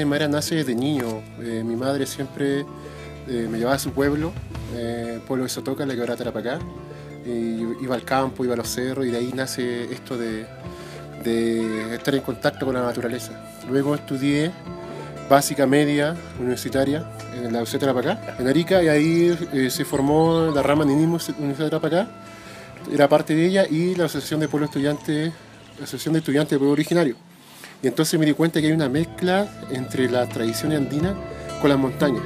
aymara nace desde niño. Mi madre siempre me llevaba a su pueblo, pueblo de Sotoca, en la quebrada Tarapacá. Iba al campo, iba a los cerros y de ahí nace esto de estar en contacto con la naturaleza. Luego estudié básica media universitaria en la Universidad de Tarapacá, en Arica, y ahí se formó la rama Ninismo Universidad de Tarapacá. Era parte de ella y la Asociación de Pueblos Estudiantes, la Asociación de Estudiantes de Pueblo Originario. Y entonces me di cuenta que hay una mezcla entre la tradición andina con las montañas.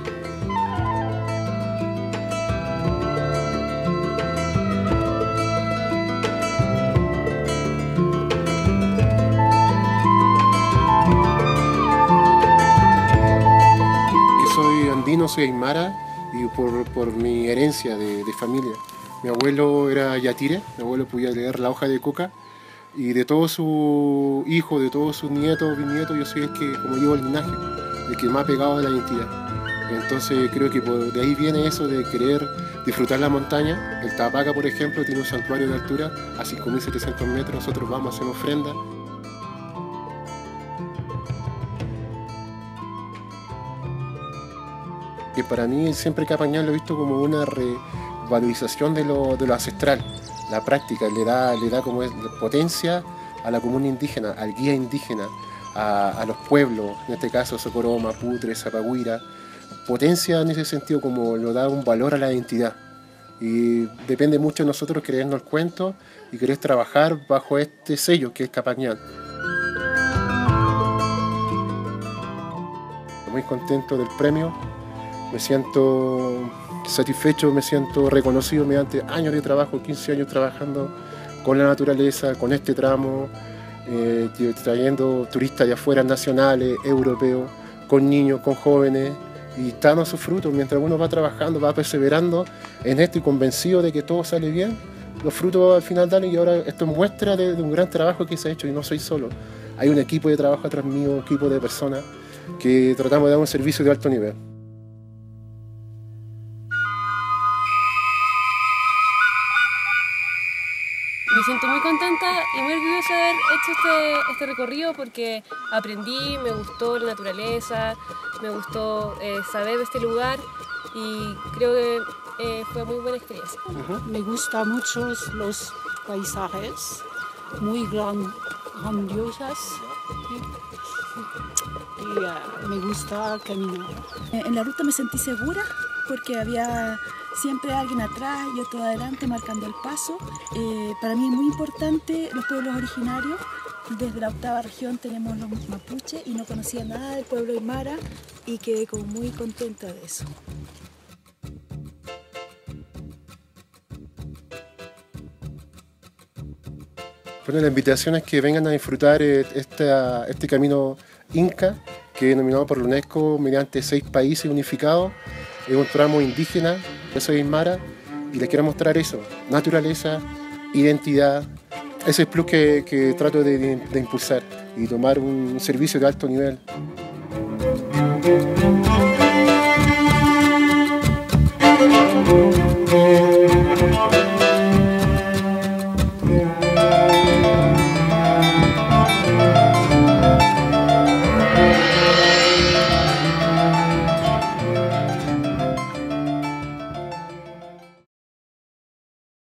Soy andino, soy aymara y por mi herencia de familia. Mi abuelo era yatire, mi abuelo podía leer la hoja de coca y de todos sus hijos, de todos sus nietos, bisnietos, yo soy el que, como llevo el linaje, el que más pegado de la identidad. Entonces creo que de ahí viene eso de querer disfrutar la montaña. El Tapaca, por ejemplo, tiene un santuario de altura a 5.700 metros, nosotros vamos a hacer ofrenda. Que para mí siempre Capañán lo he visto como una revalorización de lo ancestral, la práctica, le da como potencia a la comuna indígena, al guía indígena, a los pueblos, en este caso Socorro, Maputre, Zapagüira, potencia en ese sentido, como lo da un valor a la identidad. Y depende mucho de nosotros creernos el cuento y querer trabajar bajo este sello que es Capañán. Muy contento del premio. Me siento satisfecho, me siento reconocido mediante años de trabajo, 15 años trabajando con la naturaleza, con este tramo, trayendo turistas de afuera, nacionales, europeos, con niños, con jóvenes, y está dando sus frutos. Mientras uno va trabajando, va perseverando en esto y convencido de que todo sale bien, los frutos al final dan, y ahora esto es muestra de un gran trabajo que se ha hecho, y no soy solo. Hay un equipo de trabajo atrás mío, un equipo de personas que tratamos de dar un servicio de alto nivel. Me siento muy contenta y muy orgullosa de haber hecho este recorrido porque aprendí, me gustó la naturaleza, me gustó saber de este lugar y creo que fue muy buena experiencia. Me gustan mucho los paisajes, muy grandiosas, y me gusta caminar. En la ruta me sentí segura porque había siempre alguien atrás y otro adelante marcando el paso. Para mí es muy importante los pueblos originarios. Desde la 8ª región tenemos los mapuches y no conocía nada del pueblo aymara y quedé como muy contenta de eso. Bueno, la invitación es que vengan a disfrutar este camino Inca, que es denominado por la UNESCO mediante 6 países unificados. Es un tramo indígena, yo soy aymara y les quiero mostrar eso, naturaleza, identidad, ese plus que trato de impulsar y tomar un servicio de alto nivel.